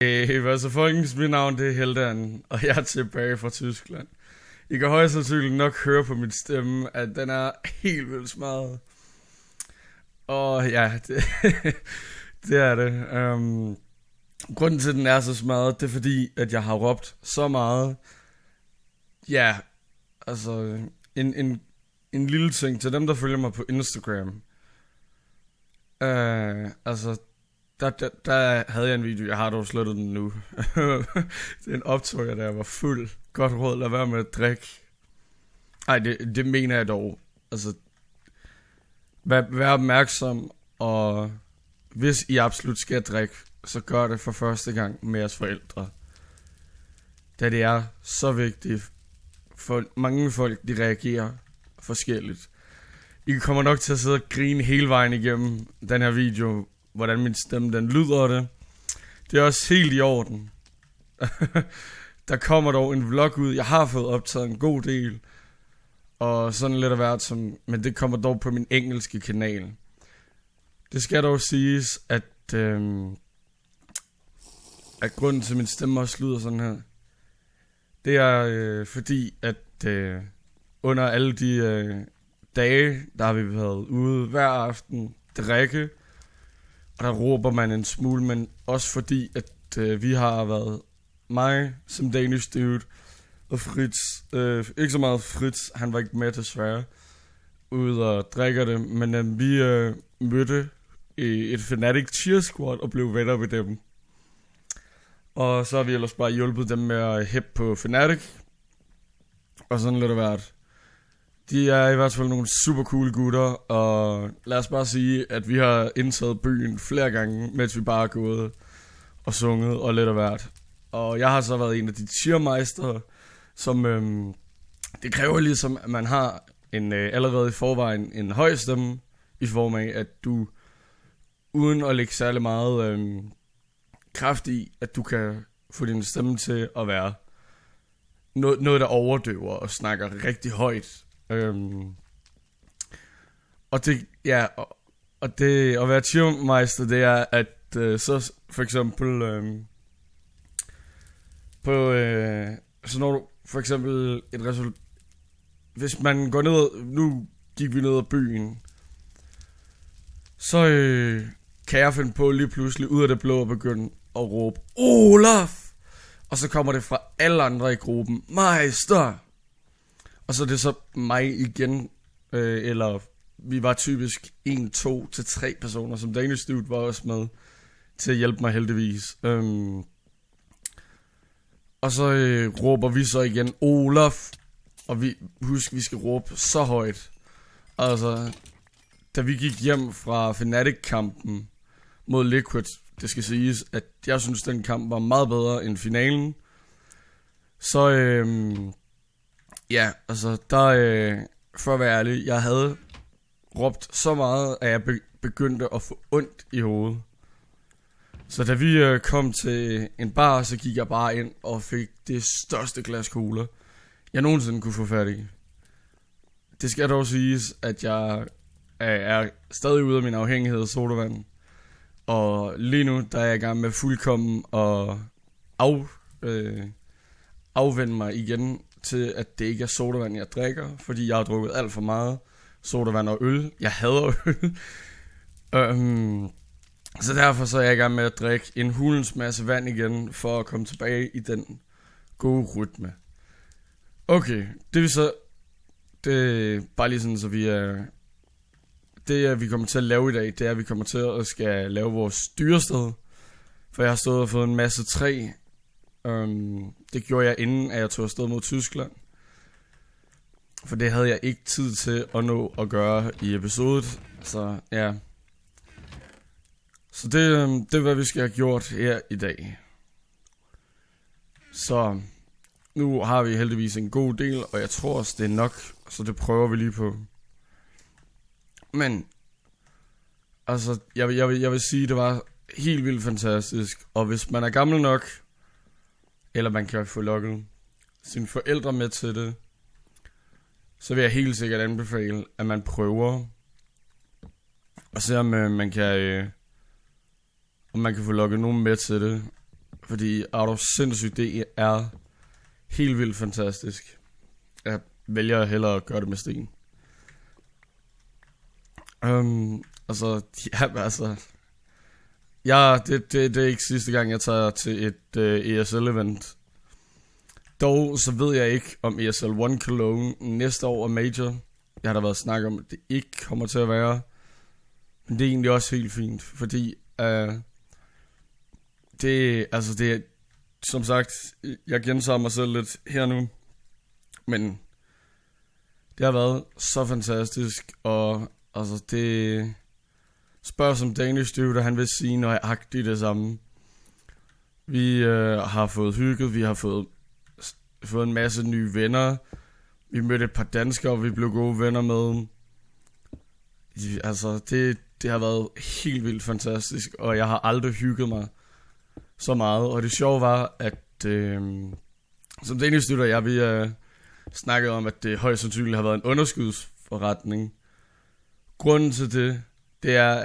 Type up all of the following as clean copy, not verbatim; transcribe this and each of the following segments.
Altså folkens, mit navn det er Heldan, og jeg er tilbage fra Tyskland. I kan højst sandsynligt nok høre på min stemme, at den er helt vildt smadret. Og ja, det er det. Grunden til, at den er så smadret, det er fordi, at jeg har råbt så meget. Ja, altså en lille ting til dem, der følger mig på Instagram. Altså, der havde jeg en video, jeg har dog slettet den nu. Den optog jeg, da jeg var fuld. Godt råd, lad være med at drikke. Ej, det mener jeg dog. Altså, vær opmærksom, og hvis I absolut skal drikke, så gør det for første gang med jeres forældre. Da det er så vigtigt, for mange folk, de reagerer forskelligt. I kommer nok til at sidde og grine hele vejen igennem den her video, hvordan min stemme den lyder det. Det er også helt i orden. Der kommer dog en vlog ud. Jeg har fået optaget en god del, og sådan lidt af hvert, men det kommer dog på min engelske kanal. Det skal dog siges, at grunden til min stemme også lyder sådan her, det er fordi, at under alle de dage, der har vi været ude hver aften, drikke, og der råber man en smule, men også fordi, at vi har været mig som Danish Dude, og Fritz, ikke så meget Fritz, han var ikke med desværre, ude og drikker det, men vi mødte et Fnatic cheer squad og blev venner med dem. Og så har vi ellers bare hjulpet dem med at hæppe på Fnatic, og sådan lidt af hvert. De er i hvert fald nogle super cool gutter, og lad os bare sige, at vi har indtaget byen flere gange, mens vi bare har gået og sunget og lidt af hvert. Og jeg har så været en af de cheermeister, som det kræver ligesom, at man har allerede i forvejen en høj stemme, i form af, at du uden at lægge særlig meget kraft i, at du kan få din stemme til at være noget der overdøver og snakker rigtig højt. Og det, ja, og det at være cheermeister, det er, at så for eksempel så når du for eksempel et resultat, hvis man går ned, nu gik vi ned ad byen, så kan jeg finde på lige pludselig ud af det blå og begynde at råbe Olaf, og så kommer det fra alle andre i gruppen, Meister. Og så er det så mig igen, eller vi var typisk 1, 2 til 3 personer, som Danish Dude var også med til at hjælpe mig heldigvis. Og så råber vi så igen Olaf, og vi skal råbe så højt. Altså, da vi gik hjem fra Fnatic-kampen mod Liquid, det skal siges, at jeg synes, den kamp var meget bedre end finalen. Så ja, altså der, for at være ærlig, jeg havde råbt så meget, at jeg begyndte at få ondt i hovedet. Så da vi kom til en bar, så gik jeg bare ind og fik det største glas cola, jeg nogensinde kunne få fat i. Det skal dog siges, at jeg er stadig ude af min afhængighed af sodavand. Og lige nu, der er jeg i gang med fuldkommen at afvende mig igen til, at det ikke er sodavand, jeg drikker. Fordi jeg har drukket alt for meget sodavand og øl. Jeg hader øl. Så derfor så er jeg i gang med at drikke en hulens masse vand igen, for at komme tilbage i den gode rytme. Okay, det er bare lige sådan, så vi kommer til at lave i dag, det er, at vi kommer til at skal lave vores styrested. For jeg har stået og fået en masse træ. Det gjorde jeg inden, at jeg tog afsted mod Tyskland. For det havde jeg ikke tid til at nå at gøre i episodet. Så ja. Så det er, hvad vi skal have gjort her i dag. Så nu har vi heldigvis en god del, og jeg tror også, det er nok. Så det prøver vi lige på. Men altså, jeg vil sige, det var helt vildt fantastisk. Og hvis man er gammel nok, eller man kan få lokket sine forældre med til det, så vil jeg helt sikkert anbefale, at man prøver og se om man kan få lokket nogen med til det. Fordi Out of sindssygt, det er helt vildt fantastisk. Jeg vælger hellere at gøre det med sten. Det er ikke sidste gang, jeg tager til et ESL-event. Dog så ved jeg ikke, om ESL One Cologne næste år er major. Jeg har da været snak om, at det ikke kommer til at være. Men det er egentlig også helt fint, fordi det er, som sagt, jeg gentager mig selv lidt her nu. Men det har været så fantastisk, og altså det spørger som Danish Dude, og han vil sige nøjagtigt det samme. Vi har fået hygget, vi har fået en masse nye venner. Vi mødte et par danskere, vi blev gode venner med. Altså det har været helt vildt fantastisk, og jeg har aldrig hygget mig så meget. Og det sjove var, at som Danish Dude og jeg, vi snakkede om, at det højst sandsynligt har været en underskudsforretning. Grunden til det er,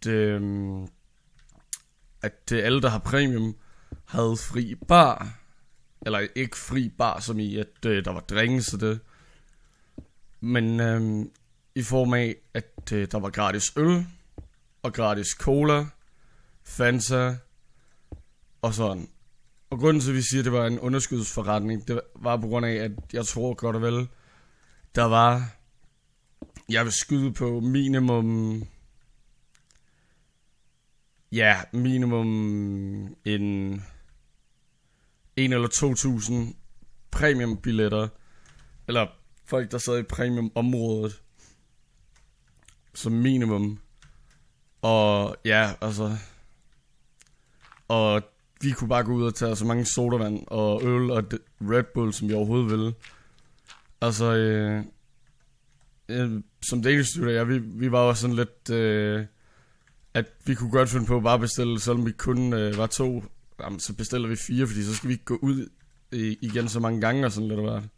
at alle, der har premium, havde fri bar. Eller ikke fri bar, som i, at der var drinks til det. Men i form af, at der var gratis øl, og gratis cola, Fanta, og sådan. Og grunden til, at vi siger, at det var en underskudsforretning, det var på grund af, at jeg tror godt og vel, der var, jeg vil skyde på minimum en eller 2.000 premium billetter, eller folk, der sad i premium området, som minimum. Og ja, altså, og vi kunne bare gå ud og tage så mange sodavand og øl og Red Bull, som vi overhovedet ville. Altså, som Danish studier, vi var også sådan lidt, at vi kunne godt finde på bare at bestille, selvom vi kun var 2. Jamen, så bestiller vi 4, fordi så skal vi ikke gå ud igen så mange gange og sådan lidt hvert.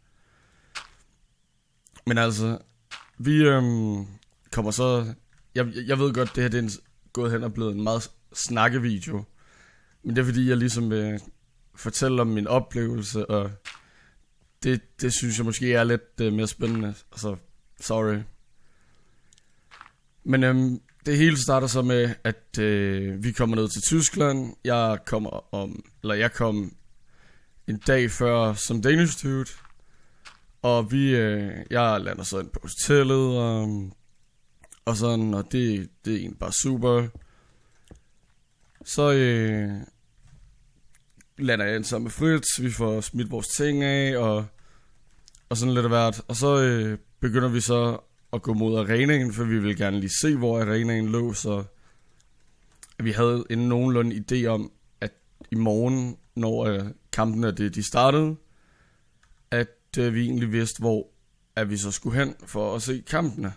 Men altså, vi kommer så, jeg ved godt, det her det er gået hen og blevet en meget snakkevideo. Men det er fordi, jeg ligesom vil fortælle om min oplevelse, og det synes jeg måske er lidt mere spændende. Altså, sorry. Men det hele starter så med, at vi kommer ned til Tyskland. Jeg kom en dag før som Danish Dude. Og jeg lander så ind på hotellet, og sådan, og det er egentlig bare super. Så lander jeg ind sammen med Fritz, vi får smidt vores ting af, og sådan lidt af hvert. Og så begynder vi så at gå mod arenaen, for vi vil gerne lige se, hvor arenaen lå, så vi havde en nogenlunde idé om, at i morgen, når kampene de startede, at vi egentlig vidste, hvor at vi så skulle hen for at se kampene.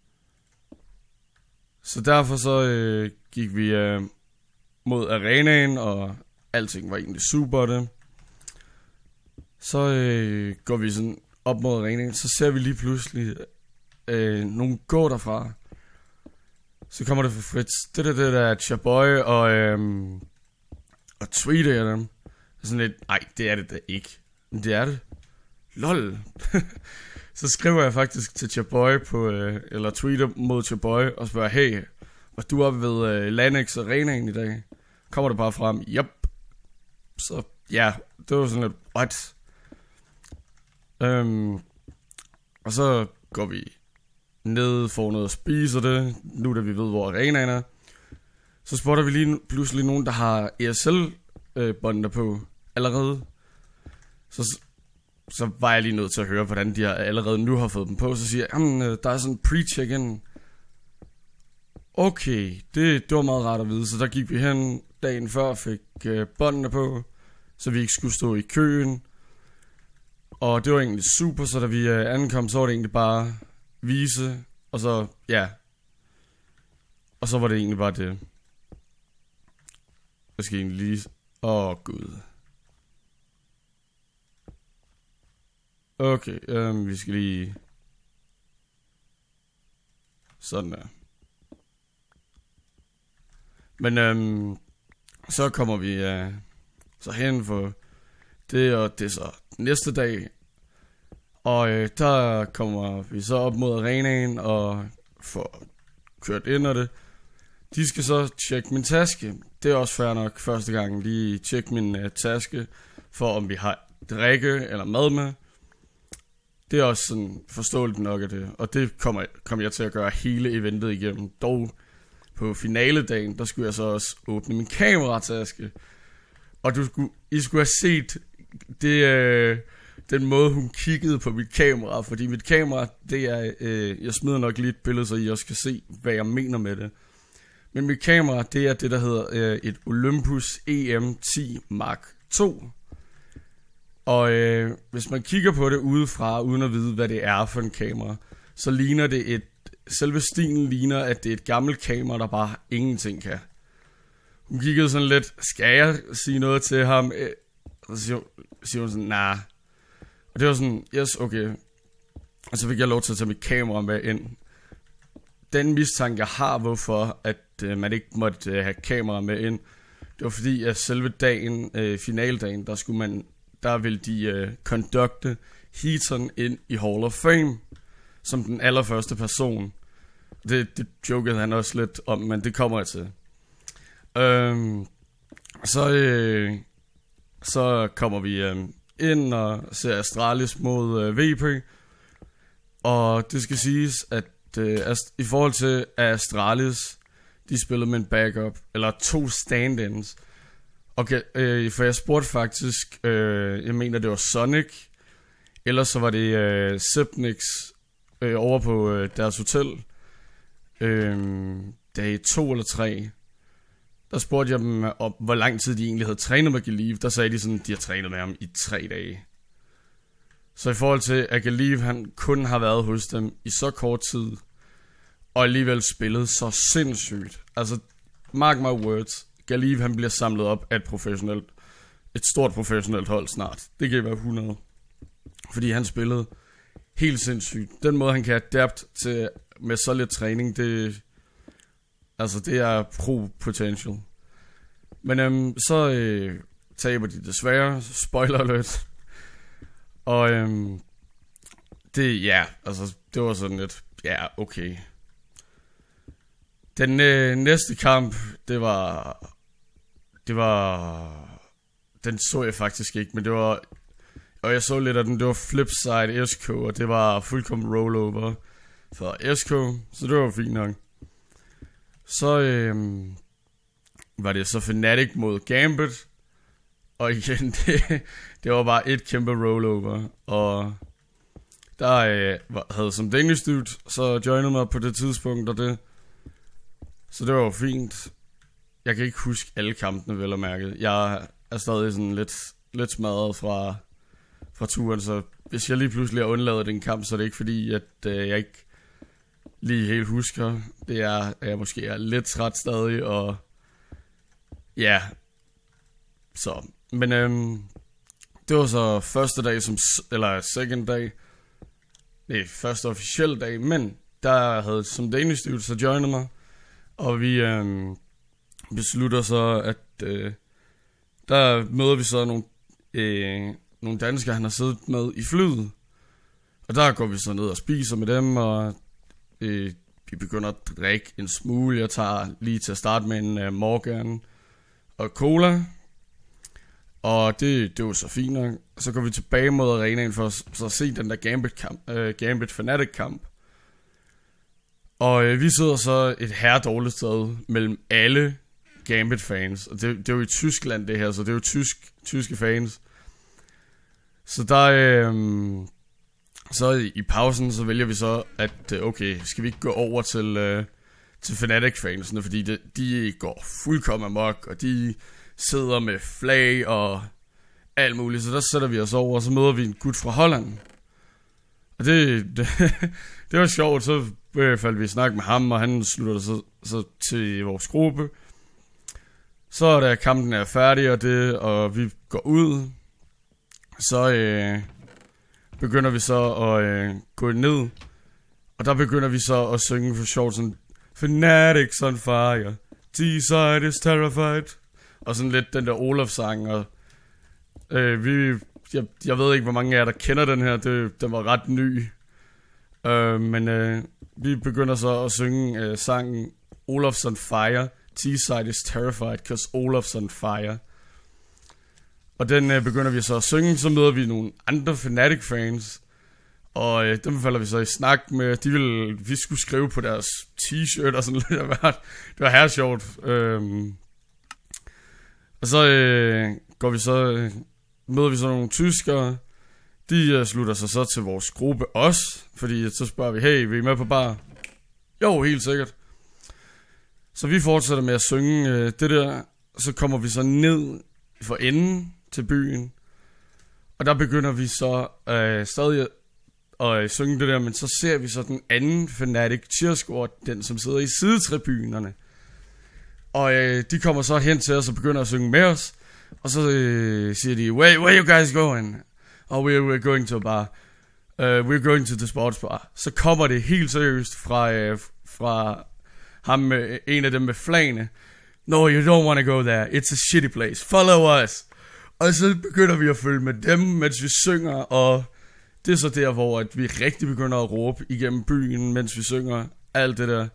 Så derfor så gik vi mod arenaen, og alting var egentlig super det. Så går vi sådan op mod arenaen, så ser vi lige pludselig nogen gå derfra. Så kommer det fra Fritz, det der Chaboy, og tweeter dem. Sådan lidt, nej, det er det da ikke. Men det er det. Lol. Så skriver jeg faktisk til Chaboy eller tweeter mod Chaboy og spørger, hey, var du oppe ved Lannex Arenaen i dag? Kommer det bare frem? Yep. Så ja, det var sådan lidt, what? Og så går vi ned, får noget at spise og det, nu da vi ved, hvor arenaen er. Så spotter vi lige pludselig nogen, der har ESL-båndene på allerede. Så var jeg lige nødt til at høre, hvordan de allerede nu har fået dem på. Så siger jeg, der er sådan en pre-check-in. Okay, det var meget rart at vide. Så der gik vi hen dagen før og fik båndene på, så vi ikke skulle stå i køen. Og det var egentlig super, så da vi ankom, så var det egentlig bare vise. Og så, ja. Og så var det egentlig bare det. Jeg skal egentlig lige... Gud. Okay, vi skal lige... Sådan der. Men så kommer vi så hen for det, og det er så næste dag. Og der kommer vi så op mod arenaen og får kørt ind af det. De skal så tjekke min taske. Det er også fair nok første gang lige tjekke min taske, for om vi har drikke eller mad med. Det er også sådan forståeligt nok af det. Og det kommer jeg til at gøre hele eventet igennem. Dog på finaledagen, der skulle jeg så også åbne min kamerataske. Og I skulle have set det, den måde hun kiggede på mit kamera. Fordi mit kamera, det er, jeg smider nok lige et billede, så I også kan se, hvad jeg mener med det. Men mit kamera, det er det, der hedder et Olympus EM10 Mark II. Og hvis man kigger på det udefra, uden at vide, hvad det er for en kamera, så ligner det selve stilen ligner, at det er et gammelt kamera, der bare ingenting kan. Hun kiggede sådan lidt, skal jeg sige noget til ham? Og så siger hun sådan, nah. Og det var sådan, yes, okay. Og så fik jeg lov til at tage mit kamera med ind. Den mistanke, jeg har, hvorfor at man ikke måtte have kamera med ind, det var fordi, at selve dagen, finaldagen, der ville de conducte Heaton ind i Hall of Fame, som den allerførste person. Det jokede han også lidt om, men det kommer jeg til. Så kommer vi ind og ser Astralis mod VP. Og det skal siges, at i forhold til Astralis, de spillede med en backup, eller 2 stand-ins. Okay, for jeg spurgte faktisk, jeg mener det var Sonic, eller så var det Zipnix over på deres hotel, dag 2 eller 3. Der spurgte jeg dem om, hvor lang tid de egentlig havde trænet med Galiv. Der sagde de sådan, de har trænet med ham i 3 dage. Så i forhold til, at Galiv han kun har været hos dem i så kort tid, og alligevel spillet så sindssygt. Altså, mark my words, Galiv han bliver samlet op af et stort professionelt hold snart. Det kan være 100. Fordi han spillede helt sindssygt. Den måde han kan adapte til med så lidt træning, det er pro-potential. Men så taber de desværre. Spoiler alert. Og det var sådan lidt, ja, okay. Den næste kamp, det var, den så jeg faktisk ikke, men det var, og jeg så lidt af den, det var Flipside SK, og det var fuldkommen rollover for SK, så det var fint nok. Så var det så Fnatic mod Gambit, og igen, det var bare et kæmpe rollover, og der havde som Danish dude, så joinede mig på det tidspunkt, og det, så det var jo fint. Jeg kan ikke huske alle kampene, vel at mærke. Jeg er stadig sådan lidt smadret fra turen, så hvis jeg lige pludselig har undladet den kamp, så er det ikke fordi, at jeg ikke lige helt husker. Det er, at jeg måske er lidt træt stadig, og ja, så. Men det var så første dag, second dag. Det er første officielle dag, men der havde som Danish dude så joinet mig, og vi beslutter så, at der møder vi så nogle danskere, han har siddet med i flyet. Og der går vi så ned og spiser med dem, og vi begynder at drikke en smule. Jeg tager lige til at starte med en Morgan og cola. Og det var så fint nok. Så går vi tilbage mod arenaen for så at se den der Gambit Fnatic kamp. Og vi sidder så et herredårligt sted mellem alle Gambit fans. Og det er jo i Tyskland det her, så det er jo tyske fans. Så der så i pausen så vælger vi så at okay, skal vi ikke gå over til Fnatic fansene, fordi de går fuldkommen amok, og de sidder med flag og alt muligt. Så der sætter vi os over, og så møder vi en gut fra Holland. Og det var sjovt. Så faldt vi i snak med ham, og han slutter så til vores gruppe. Så da kampen er færdig, og vi går ud, så begynder vi så at gå ned. Og der begynder vi så at synge for sjovt sådan, Fanatics on fire, T-side is terrified. Og sådan lidt den der Olaf-sang, og Jeg ved ikke, hvor mange af jer, der kender den her. Den var ret ny. Men vi begynder så at synge sangen Olaf's on Fire. T-Side is terrified, cause Olaf's on fire. Og den begynder vi så at synge. Så møder vi nogle andre Fnatic-fans. Og dem falder vi så i snak med. Vi skulle skrive på deres t-shirt og sådan lidt af hvert. Det var her sjovt. Og så møder vi så nogle tyskere. De slutter sig så til vores gruppe også. Fordi så spørger vi, hey, vil I med på bar? Jo, helt sikkert. Så vi fortsætter med at synge det der. Så kommer vi så ned for enden til byen. Og der begynder vi så stadig at synge det der. Men så ser vi så den anden Fnatic cheersquad, den som sidder i sidetribunerne. Og de kommer så hen til os og begynder at synge med os. Og så siger de, where you guys going? Og we're going to a bar. We're going to the sports bar. Så kommer det helt seriøst fra ham, en af dem med flagene. No, you don't want to go there. It's a shitty place. Follow us. Og så begynder vi at følge med dem, mens vi synger. Og det er så der, hvor at vi rigtig begynder at råbe igennem byen, mens vi synger alt det der.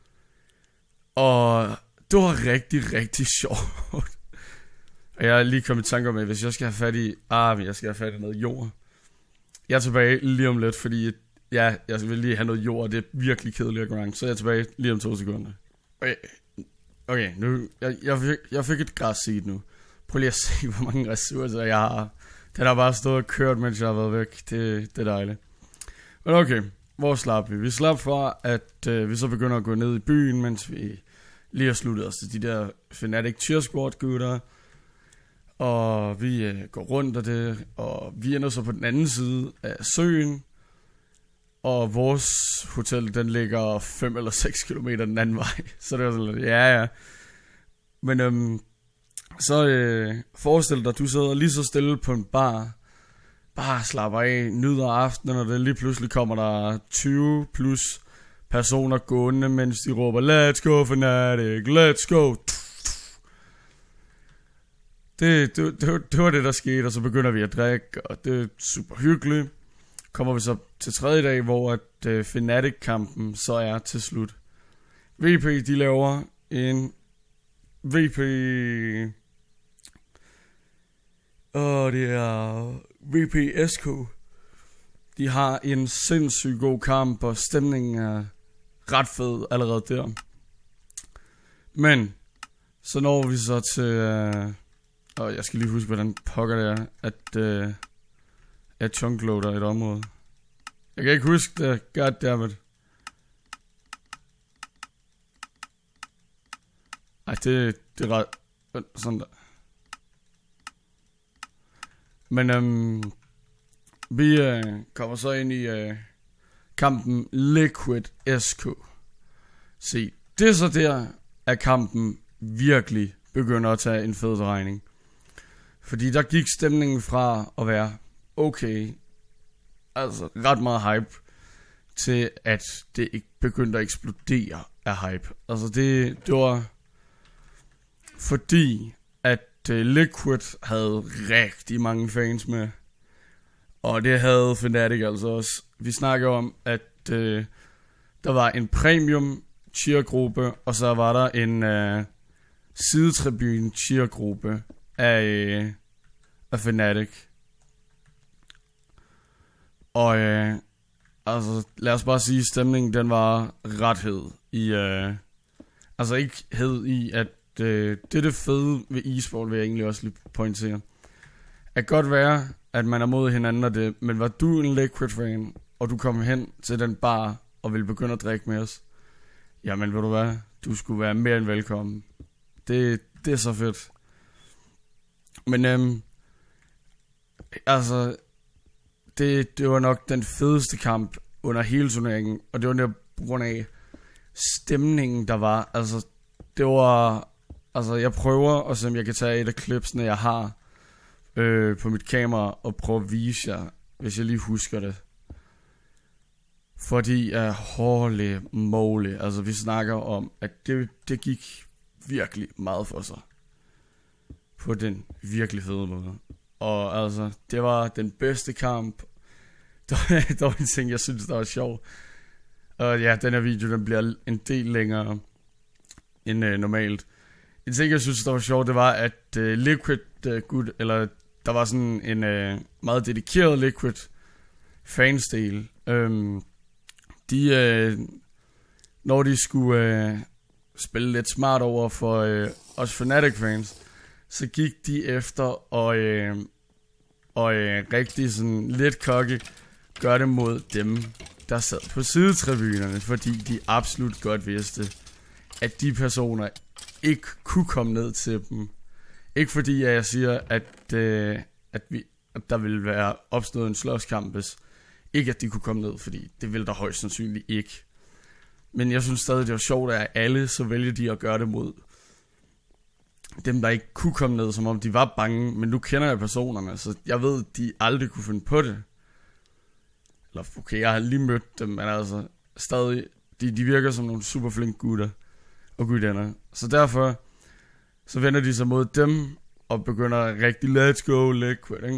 Og det var rigtig, rigtig sjovt. Og jeg er lige kommet i tanke om, at hvis jeg skal have fat i noget jord. Jeg er tilbage lige om lidt, fordi jeg vil lige have noget jord, og det er virkelig kedeligt at grind. Så jeg er tilbage lige om 2 sekunder. Okay, nu, jeg fik et græs seed nu. Prøv lige at se, hvor mange ressourcer jeg har. Den har bare stået og kørt, mens jeg har været væk. Det er dejligt. Men okay, hvor slap vi? Vi slap fra, at vi så begynder at gå ned i byen, mens vi lige har sluttet os til de der Fnatic cheersquad gutter. Og vi går rundt af det, og vi ender så på den anden side af søen. Og vores hotel, den ligger 5 eller 6 kilometer den anden vej. Så det var sådan lidt, ja. Men så forestil dig, du sidder lige så stille på en bar. Bare slapper af, nyder aftenen, og det lige pludselig kommer der 20 plus personer gående, mens de råber, let's go Fnatic, let's go. Det var det, der skete, og så begynder vi at drikke, og det er super hyggeligt. Kommer vi så til 3. dag, hvor at Fnatic-kampen så er til slut. VP, de laver en VP... det er VPSK. De har en sindssygt god kamp, og stemningen er ret fed allerede der. Men så når vi så til... og jeg skal lige huske, hvordan pokker det er, at chunkloader et område. Jeg kan ikke huske det. Goddammit. Ej, det er ret... Sådan der. Men vi kommer så ind i kampen Liquid SK. Se, det er så der, at kampen virkelig begynder at tage en fed drejning. Fordi der gik stemningen fra at være okay, altså ret meget hype, til at det ikke begyndte at eksplodere af hype. Altså det var fordi at Liquid havde rigtig mange fans med, og det havde Fnatic altså også. Vi snakker om, at der var en premium cheergruppe, og så var der en sidetribune cheergruppe af Fnatic. Og altså lad os bare sige, stemningen den var ret hed i altså ikke hed i at det er det fede ved e-sport, vil jeg egentlig også lige pointere. At godt være at man er mod hinanden og det, men var du en Liquid fan, og du kom hen til den bar og ville begynde at drikke med os, jamen ved du hvad, du skulle være mere end velkommen. Det er så fedt. Men altså det var nok den fedeste kamp under hele turneringen, og det var der på grund af stemningen der var. Altså det var, altså jeg prøver at se om jeg kan tage et af klipsene jeg har på mit kamera og prøve at vise jer, hvis jeg lige husker det. Fordi holy moly, altså vi snakker om at det gik virkelig meget for sig på den virkelig fede måde. Og altså, det var den bedste kamp. Der var en ting, jeg synes, der var sjov. Og ja, den her video, den bliver en del længere end normalt. En ting, jeg synes, der var sjov, det var, at Liquid eller der var sådan en meget dedikeret Liquid fansdel. Når de skulle spille lidt smart over for os Fnatic fans, så gik de efter og rigtig sådan lidt cocky gør det mod dem, der sad på sidetribunerne, fordi de absolut godt vidste, at de personer ikke kunne komme ned til dem. Ikke fordi at jeg siger, at der ville være opstået en slåskamp, hvis ikke at de kunne komme ned, fordi det ville der højst sandsynligt ikke. Men jeg synes stadig, det var sjovt, at alle så vælger de at gøre det mod dem, der ikke kunne komme ned, som om de var bange. Men nu kender jeg personerne, så jeg ved, de aldrig kunne finde på det. Eller okay, jeg har lige mødt dem, men altså stadig, de virker som nogle super flinke gutter og gudender. Så derfor, så vender de sig mod dem og begynder rigtig, let's go Liquid, ikke?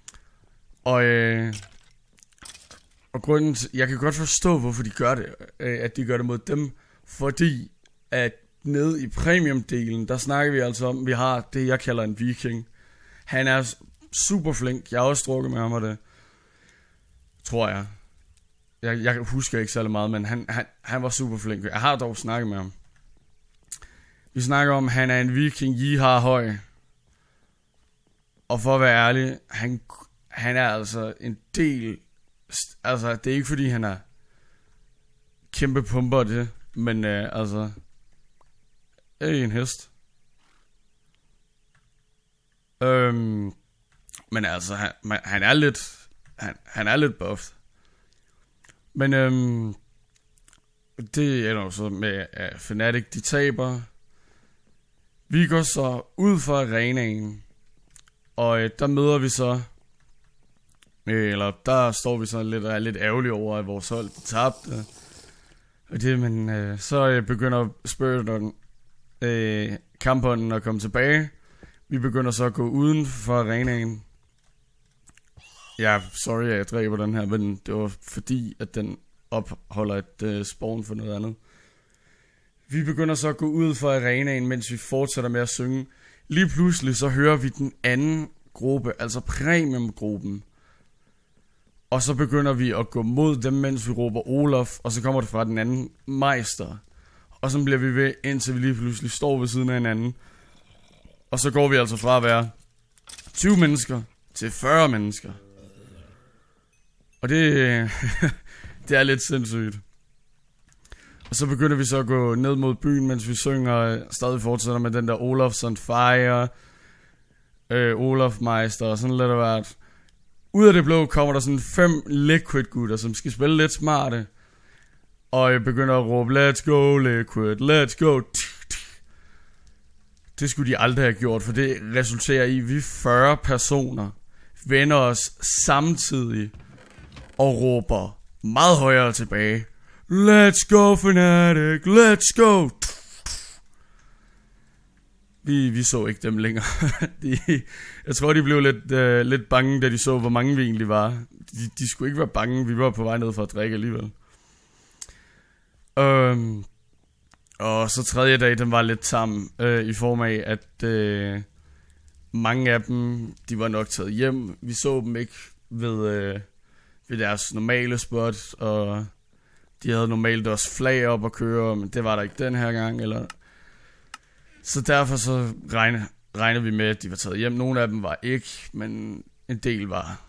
Og grunden til, jeg kan godt forstå, hvorfor de gør det, at de gør det mod dem, fordi at nede i premium-delen, der snakker vi altså om, vi har det, jeg kalder en viking. Han er super flink, jeg har også drukket med ham og det, tror jeg. Jeg husker ikke særlig meget, men han var super flink. Jeg har dog snakket med ham. Vi snakker om, at han er en viking, har høj. Og for at være ærlig, han er altså en del. Altså, det er ikke fordi han er kæmpe pumper det, men altså, en hest. Men altså, han er lidt, han er lidt buffed. Men det er jo så med Fnatic, de taber. Vi går så ud fra arenaen, og der møder vi så, eller der står vi så lidt og er lidt ærgerlige over, at vores hold tabte. Og det, men så begynder Spirit kampånden at komme tilbage. Vi begynder så at gå uden for arenaen. Ja, sorry, at jeg dræber den her, men det var fordi, at den opholder et spawn for noget andet. Vi begynder så at gå ud for arenaen, mens vi fortsætter med at synge. Lige pludselig så hører vi den anden gruppe, altså premium-gruppen. Og så begynder vi at gå mod dem, mens vi råber Olaf, og så kommer det fra den anden meister. Og så bliver vi ved, indtil vi lige pludselig står ved siden af hinanden. Og så går vi altså fra at være 20 mennesker til 40 mennesker. Og det, det er lidt sindssygt. Og så begynder vi så at gå ned mod byen, mens vi synger, og stadig fortsætter med den der Olaf's on Fire, Olaf Meister og sådan lidt af hvert. Ud af det blå kommer der sådan 5 Liquid gutter, som skal spille lidt smarte. Og jeg begynder at råbe, let's go Liquid, let's go. Det skulle de aldrig have gjort, for det resulterer i, at vi 40 personer vender os samtidig og råber meget højere tilbage. Let's go Fnatic, let's go. Vi så ikke dem længere. Jeg tror de blev lidt bange, da de så hvor mange vi egentlig var. De skulle ikke være bange. Vi var på vej ned for at drikke alligevel. Og så tredje dag, den var lidt tam, i form af at mange af dem, de var nok taget hjem. Vi så dem ikke ved deres normale spot, og de havde normalt også flag op at køre, men det var der ikke den her gang. Så derfor så regnede vi med, at de var taget hjem. Nogle af dem var ikke, men en del var.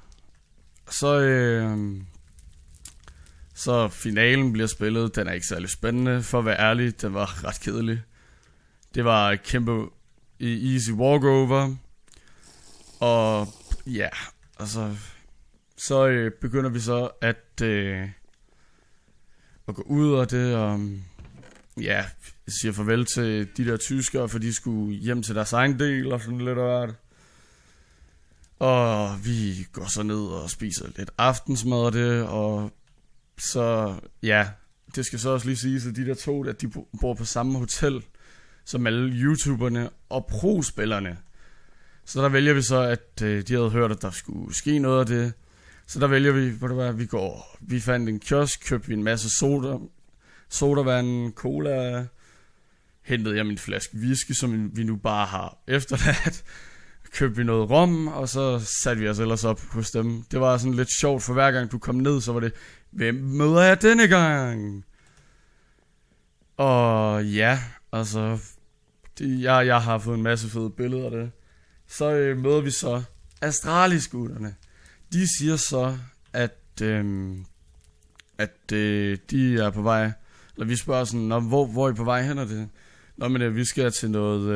Så finalen bliver spillet. Den er ikke særlig spændende, for at være ærlig. Den var ret kedelig. Det var et kæmpe easy walkover. Og ja, altså så begynder vi så at gå ud af det, og ja, jeg siger farvel til de der tyskere, for de skulle hjem til deres egen del og sådan lidt af det. Og vi går så ned og spiser lidt aftensmad og det, og så ja, det skal så også lige siges, at de der to, at de bor på samme hotel som alle YouTuberne og pro-spillerne. Så der vælger vi så, at de havde hørt, at der skulle ske noget af det. Så der vælger vi, hvor det var, vi fandt en kiosk, købte vi en masse sodavand, cola, hentede jeg min flaske whisky, som vi nu bare har efterladt. Købte vi noget rom, og så satte vi os ellers op hos dem. Det var sådan lidt sjovt, for hver gang du kom ned, så var det, hvem møder jeg denne gang? Og ja, altså, jeg har fået en masse fede billeder af det. Så møder vi så Astralis-gutterne. De siger så, at de er på vej, eller vi spørger sådan, hvor er I på vej hen, er det? Nå, men vi skal til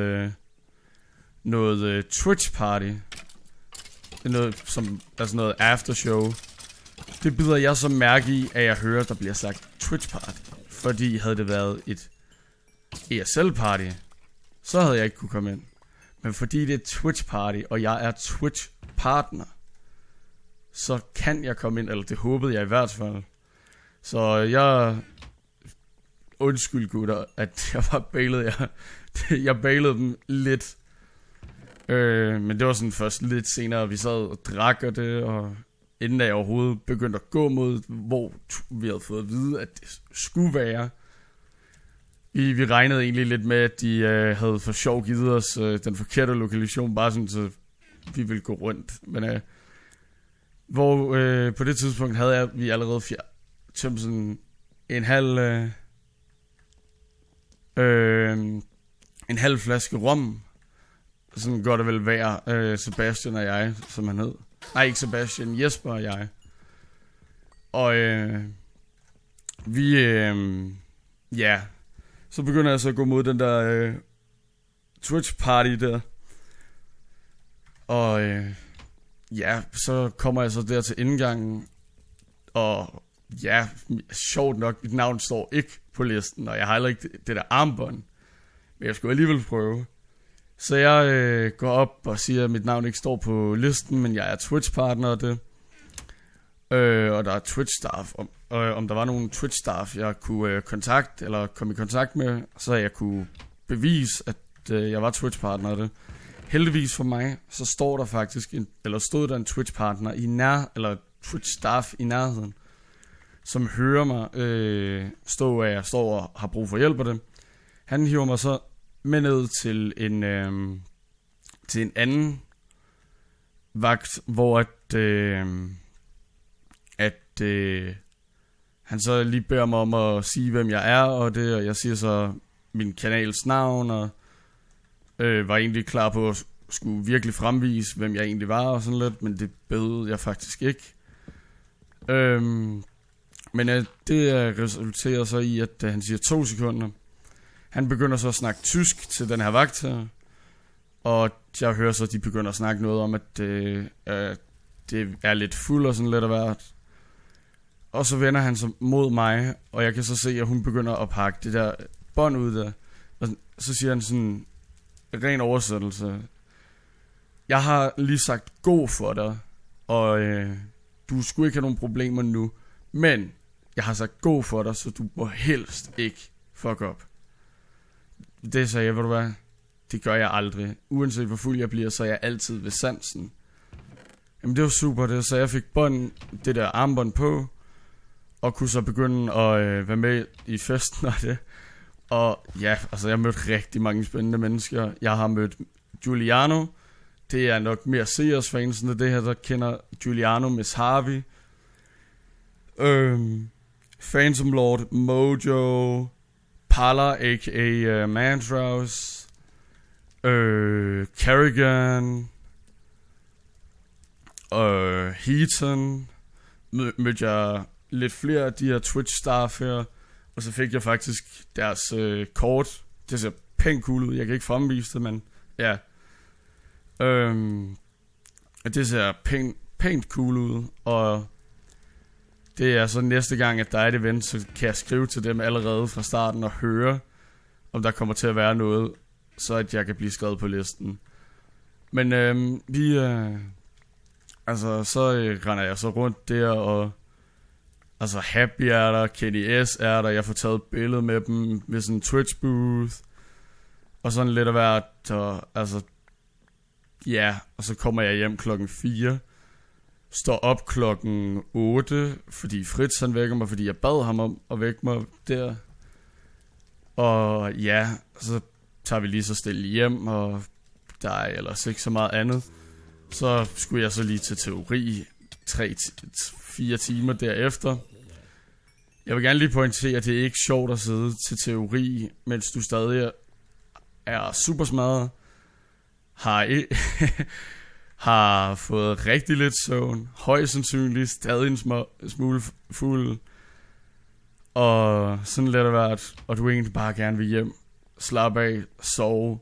noget Twitch party. Det er noget, som er sådan noget aftershow. Det bider jeg så mærke i, at jeg hører, der bliver sagt Twitch party. Fordi havde det været et ESL party, så havde jeg ikke kunne komme ind. Men fordi det er Twitch party, og jeg er Twitch partner, så kan jeg komme ind, eller det håbede jeg i hvert fald. Så jeg undskyld gutter, at jeg var bailet. Jeg bailede dem lidt. Men det var sådan først lidt senere, vi sad og drak og det, og inden jeg overhovedet begyndte at gå mod, hvor vi havde fået at vide, at det skulle være. Vi regnede egentlig lidt med, at de havde for sjov givet os den forkerte lokation, bare sådan, så vi ville gå rundt. Men på det tidspunkt havde vi allerede tømt sådan en halv flaske rom. Sådan går det vel være, Sebastian og jeg, som han hed. Nej, ikke Sebastian, Jesper og jeg. Og ja, så begynder jeg så at gå mod den der Twitch party der. Og ja, så kommer jeg så der til indgangen. Og ja, sjovt nok, mit navn står ikke på listen, og jeg har heller ikke det der armbånd. Men jeg skulle alligevel prøve. Så jeg går op og siger, at mit navn ikke står på listen, men jeg er Twitch-partner af det. Og der er Twitch-staff. Om der var nogen Twitch-staff, jeg kunne kontakte, eller komme i kontakt med, så jeg kunne bevise, at jeg var Twitch-partner af det. Heldigvis for mig, så står der faktisk, stod der en Twitch-partner eller Twitch-staff i nærheden, som hører mig at jeg står og har brug for hjælp af det. Han hiver mig så med ned til en anden vagt, hvor han så lige beder mig om at sige, hvem jeg er, og jeg siger så min kanals navn, og var egentlig klar på at skulle virkelig fremvise, hvem jeg egentlig var, og sådan lidt, men det bød jeg faktisk ikke. Men det resulterer så i, at han siger 2 sekunder. Han begynder så at snakke tysk til den her vagt her, og jeg hører så, at de begynder at snakke noget om, at det er lidt fuld og sådan lidt af hvert. Og så vender han sig mod mig, og jeg kan så se, at hun begynder at pakke det der bånd ud der. Og så siger han sådan, ren oversættelse: jeg har lige sagt god for dig, og du skulle ikke have nogen problemer nu, men jeg har sagt god for dig, så du må helst ikke fuck op. Det sagde jeg, ved du hvad, det gør jeg aldrig. Uanset hvor fuld jeg bliver, så er jeg altid ved sansen. Jamen det var super det, så jeg fik det der armbånd på, og kunne så begynde at være med i festen og det. Og ja, altså jeg har mødt rigtig mange spændende mennesker. Jeg har mødt Giuliano. Det er nok mere Sears-fansene, det her, der kender Giuliano, Miss Harvey. Phantom Lord, Mojo, Pala, a.k.a. Mantraus, Kerrigan, Heaton. Mødte jeg lidt flere af de her Twitch-staff her, og så fik jeg faktisk deres kort. Det ser pænt cool ud, jeg kan ikke fremvise det, men ja. Det ser pænt cool ud, og det er så næste gang, at der er et event, så kan jeg skrive til dem allerede fra starten og høre, om der kommer til at være noget, så at jeg kan blive skrevet på listen. Men så render jeg så rundt der, og altså Happy er der, Kenny S er der, jeg får taget et billede med dem ved sådan en Twitch booth, og sådan lidt af hvert, og altså ja, og så kommer jeg hjem klokken 4. Står op klokken 8, fordi Fritz han vækker mig, fordi jeg bad ham om at vække mig der. Og ja, så tager vi lige så stille hjem, og der er ellers ikke så meget andet. Så skulle jeg så lige til teori 3-4 timer derefter. Jeg vil gerne lige pointere, at det er ikke sjovt at sidde til teori, mens du stadig er super smadret. Har fået rigtig lidt søvn, højst sandsynligt stadig en smule fuld, og sådan lidt af hvert, og du egentlig bare gerne vil hjem, slappe af, sove,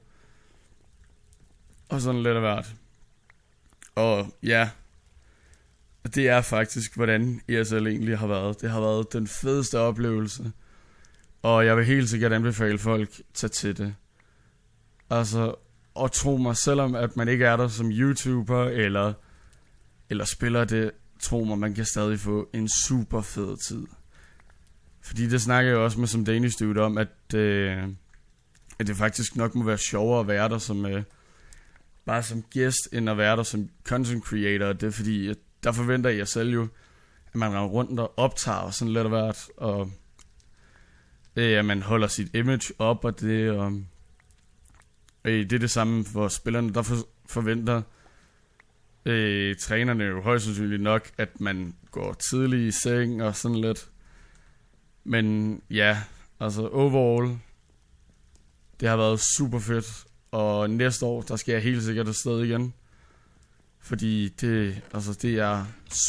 og sådan lidt af hvert. Og ja, det er faktisk, hvordan ESL egentlig har været. Det har været den fedeste oplevelse, og jeg vil helt sikkert anbefale folk at tage til det. Altså, og tro mig, selvom at man ikke er der som YouTuber eller spiller det, tro mig, man kan stadig få en super fed tid. Fordi det snakker jeg også med som Danish Dude om, at det faktisk nok må være sjovere at være der som bare som gæst, end at være der som content creator. Det er fordi, at der forventer jeg selv jo, at man render rundt og optager og sådan lidt af hvert, og at man holder sit image op, og det det er det samme for spillerne. Der forventer trænerne jo højst sandsynligt nok, at man går tidligt i seng og sådan lidt. Men ja, altså overall, det har været super fedt. Og næste år, der skal jeg helt sikkert afsted igen. Fordi det er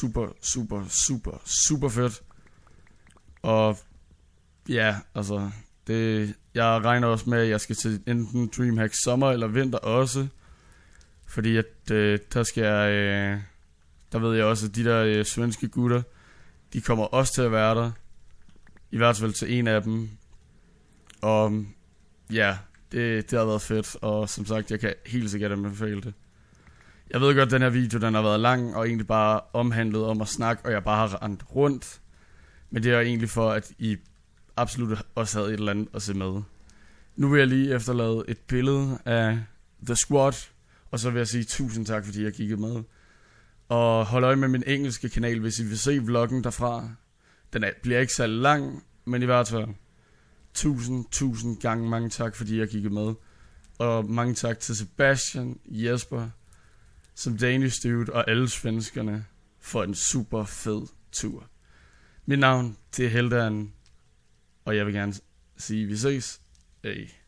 super fedt. Og ja, altså jeg regner også med, at jeg skal til enten DreamHack sommer eller vinter også. Fordi at der skal jeg, der ved jeg også, at de der svenske gutter, de kommer også til at være der. I hvert fald til en af dem. Og ja, det har været fedt. Og som sagt, jeg kan helt sikkert anbefale det. Jeg ved godt, at den her video, den har været lang og egentlig bare omhandlet om at snakke, og jeg bare har rendt rundt. Men det er egentlig for, at I absolut også havde et eller andet at se med. Nu vil jeg lige efterlade et billede af The Squad, og så vil jeg sige tusind tak, fordi jeg kiggede med. Og hold øje med min engelske kanal, hvis I vil se vloggen derfra. Den bliver ikke så lang, men i hvert fald tusind gange mange tak, fordi jeg kiggede med. Og mange tak til Sebastian, Jesper, som Danish Dude og alle svenskerne for en super fed tur. Mit navn, det er Heldan, og jeg vil gerne sige, vi ses. Hey.